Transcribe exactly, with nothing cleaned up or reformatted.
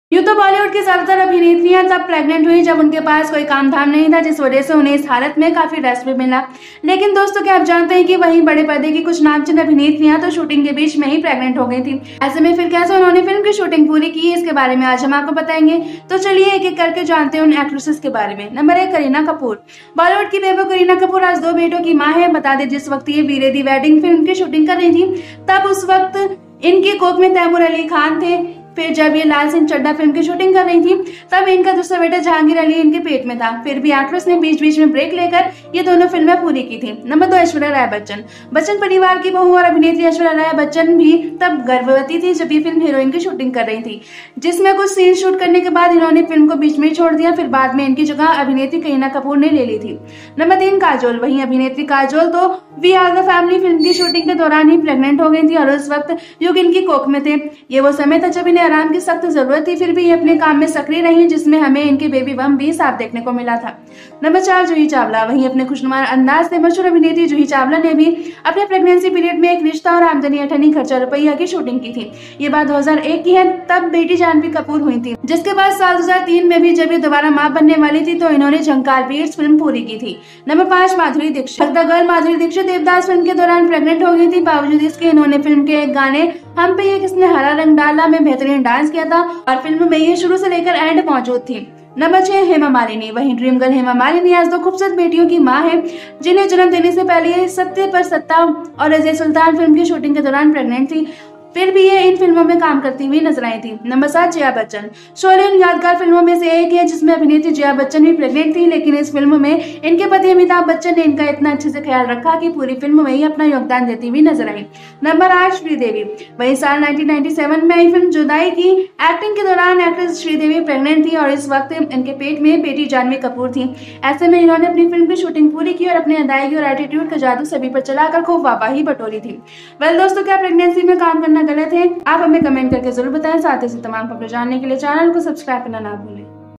यूँ तो बॉलीवुड की ज्यादातर अभिनेत्रियां तब प्रेग्नेंट हुई जब उनके पास कोई काम धाम नहीं था, जिस वजह से उन्हें इस हालत में काफी रेस्ट भी मिला। लेकिन दोस्तों, क्या आप जानते हैं कि वहीं बड़े पर्दे की कुछ नामचीन अभिनेत्रियां तो शूटिंग के बीच में ही प्रेग्नेंट हो गई थी। ऐसे में फिर कैसे उन्होंने फिल्म की शूटिंग पूरी की, इसके बारे में आज हम आपको बताएंगे। तो चलिए एक एक करके जानते हैं उन एक्ट्रेसेस के बारे में। नंबर एक, करीना कपूर। बॉलीवुड की बेबो करीना कपूर आज दो बेटों की माँ है। बता दें, जिस वक्त ये वीरे दी वेडिंग फिल्म की शूटिंग कर रही थी, तब उस वक्त इनकी कोख में तैमूर अली खान थे। फिर जब ये लाल सिंह चड्ढा फिल्म की शूटिंग कर रही थी, तब इनका दूसरा बेटा जहांगीर अली इनके पेट में था। फिर भी एक्ट्रेस ने बीच बीच में ब्रेक लेकर ये दोनों फिल्में पूरी की थी। नंबर दो, ऐश्वर्या राय बच्चन। बच्चन परिवार की बहू और अभिनेत्री ऐश्वर्या राय बच्चन भी तब गर्भवती थी जब ये फिल्म हीरोइन की शूटिंग कर रही थी, जिसमें कुछ सीन शूट करने के बाद इन्होंने फिल्म को बीच में ही छोड़ दिया। फिर बाद में इनकी जगह अभिनेत्री करीना कपूर ने ले ली थी। नंबर तीन, काजोल। वहीं अभिनेत्री काजोल तो we are the family film की शूटिंग के दौरान ही प्रेग्नेंट हो गई थी और उस वक्त युग इनकी कोख में थे। ये वो समय था जब इन्हें आराम की सख्त जरूरत थी, फिर भी ये अपने काम में सक्रिय रही, जिसमें हमें इनके बेबी बम भी साफ देखने को मिला था। नंबर चार, जूही चावला। वहीं अपने खुशनुमा अंदाज से मशहूर अभिनेत्री जूही चावला ने भी अपने प्रेगनेंसी पीरियड में एक रिश्ता और आमदनी अठन्नी खर्चा रुपया की शूटिंग की थी। ये बात दो हज़ार एक की है, तब बेटी जानवी कपूर हुई थी, जिसके बाद साल दो हज़ार तीन में भी जब ये दोबारा मां बनने वाली थी तो इन्होंने झंकार बीट्स फिल्म पूरी की थी। नंबर पाँच, Madhuri Dixit. The girl Madhuri Dixit Devdas film के दौरान प्रेग्नेंट हो गई थी। बावजूद इसके इन्होंने फिल्म के एक गाने हम पे ये किसने हरा रंग डाला में बेहतरीन डांस किया था और फिल्म में ये शुरू से लेकर एंड मौजूद थी। नंबर छह, हेमा मालिनी। वहीं ड्रीम गर्ल हेमा मालिनी आज दो खूबसूरत बेटियों की मां है, जिन्हें जन्म देने से पहले ये सत्य पर सत्ता और रज़िया सुल्तान फिल्म की शूटिंग के दौरान प्रेग्नेंट थी। फिर भी ये इन फिल्मों में काम करती हुई नजर आई थी। नंबर सात, जया बच्चन। शोले उन यादगार फिल्मों में से एक है जिसमें अभिनेत्री जया बच्चन भी प्रेग्नेंट थी, लेकिन इस फिल्म में इनके पति अमिताभ बच्चन ने इनका इतना अच्छे से ख्याल रखा कि पूरी फिल्म में ही अपना योगदान देती हुई नजर आई। नंबर आठ, श्रीदेवी। वही साल उन्नीस सौ सत्तानवे में आई फिल्म जुदाई की एक्टिंग के दौरान एक्ट्रेस श्रीदेवी प्रेग्नेंट थी और इस वक्त इनके पेट में बेटी जानवी कपूर थी। ऐसे में इन्होंने अपनी फिल्म की शूटिंग पूरी की और अपने अदायगी और एटीट्यूड का जादू सभी पर चलाकर खूब वाहवाही बटोरी थी। वेल दोस्तों, क्या प्रेगनेंसी में काम करना गलत है? आप हमें कमेंट करके जरूर बताएं। साथ ही तमाम खबरें जानने के लिए चैनल को सब्सक्राइब करना ना भूलें।